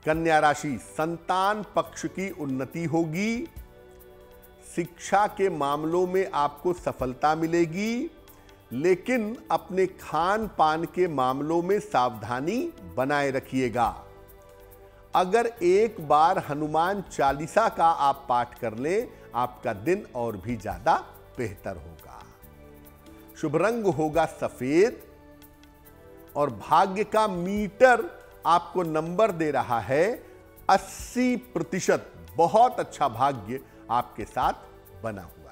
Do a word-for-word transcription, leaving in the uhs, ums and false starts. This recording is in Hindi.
कन्या राशि, संतान पक्ष की उन्नति होगी। शिक्षा के मामलों में आपको सफलता मिलेगी, लेकिन अपने खान पान के मामलों में सावधानी बनाए रखिएगा। अगर एक बार हनुमान चालीसा का आप पाठ कर लें, आपका दिन और भी ज्यादा बेहतर होगा। शुभ रंग होगा सफेद और भाग्य का मीटर आपको नंबर दे रहा है अस्सी प्रतिशत। बहुत अच्छा भाग्य आपके साथ बना हुआ।